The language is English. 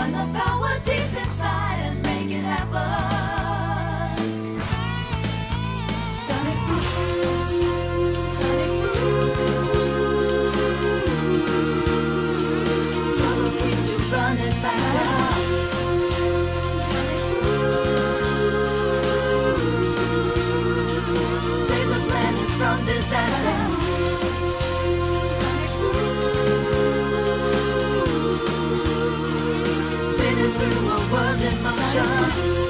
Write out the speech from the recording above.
Find the power deep inside and make it happen. Sonic Boom, Sonic Boom. Love keeps you running faster. Sonic Boom. Save the planet from disaster. Through a world in motion.